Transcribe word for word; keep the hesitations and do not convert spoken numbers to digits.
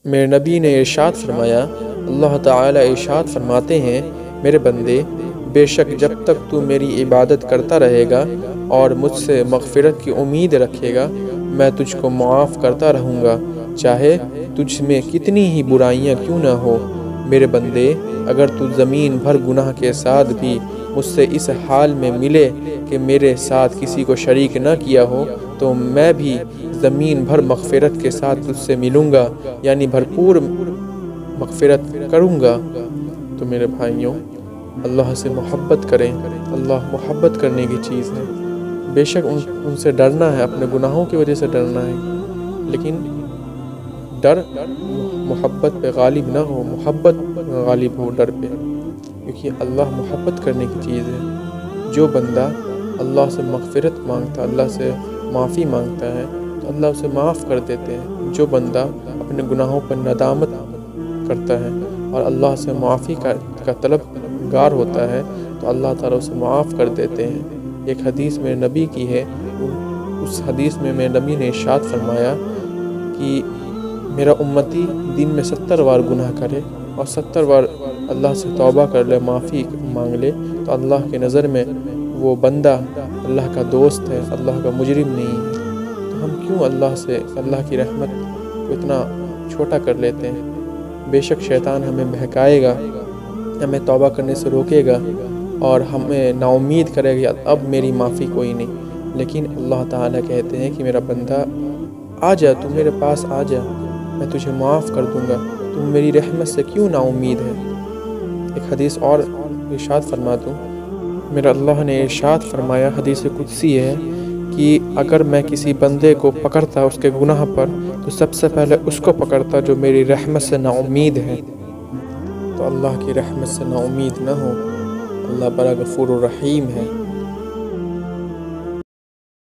میرے نبی نے ارشاد فرمایا، اللہ تعالیٰ ارشاد فرماتے ہیں، میرے بندے، بے شک جب تک تو میری عبادت کرتا رہے گا اور مجھ سے مغفرت کی امید رکھے گا، میں تجھ کو معاف کرتا رہوں گا، چاہے تجھ میں کتنی ہی برائیاں کیوں نہ ہو۔ میرے بندے، اگر تو زمین بھر گناہ کے ساتھ بھی مجھ سے اس حال میں ملے کہ میرے ساتھ کسی کو شریک نہ کیا ہو، تو میں بھی زمین بھر مغفرت کے ساتھ تجھ سے ملوں گا، یعنی بھرپور مغفرت کروں گا۔ تو میرے بھائیوں، اللہ سے محبت کریں۔ اللہ محبت کرنے کی چیز ہے۔ بے شک ان ان سے ڈرنا ہے، اپنے گناہوں کی وجہ سے ڈرنا ہے، لیکن ڈر محبت پہ غالب نہ ہو، محبت غالب ہو ڈر پہ، کیونکہ اللہ محبت کرنے کی چیز ہے۔ جو بندہ اللہ سے مغفرت مانگتا، اللہ سے معافی مانگتا ہے، تو اللہ اسے معاف کر دیتے ہیں۔ جو بندہ اپنے گناہوں پر ندامت کرتا ہے اور اللہ سے معافی کا کا طلب گار ہوتا ہے، تو اللہ تعالیٰ اسے معاف کر دیتے ہیں۔ ایک حدیث میرے نبی کی ہے، اس حدیث میں میرے نبی نے ارشاد فرمایا کہ میرا امتی دن میں ستر بار گناہ کرے اور ستر بار اللہ سے توبہ کر لے، معافی مانگ لے، تو اللہ کے نظر میں وہ بندہ اللہ کا دوست ہے، اللہ کا مجرم نہیں ہے۔ تو ہم کیوں اللہ سے، اللہ کی رحمت کو اتنا چھوٹا کر لیتے ہیں؟ بے شک شیطان ہمیں بہکائے گا، ہمیں توبہ کرنے سے روکے گا اور ہمیں نا امید کرے گا، اب میری معافی کوئی نہیں۔ لیکن اللہ تعالیٰ کہتے ہیں کہ میرا بندہ آ جا، تو میرے پاس آ جا، میں تجھے معاف کر دوں گا، تم میری رحمت سے کیوں نا امید ہے؟ ایک حدیث اور ارشاد فرما دوں، میرا اللہ نے ارشاد فرمایا، حدیث قدسی ہے کہ اگر میں کسی بندے کو پکڑتا اس کے گناہ پر، تو سب سے پہلے اس کو پکڑتا جو میری رحمت سے نا امید ہے۔ تو اللہ کی رحمت سے نا امید نہ ہو۔ اللہ بڑا غفور الرحیم ہے۔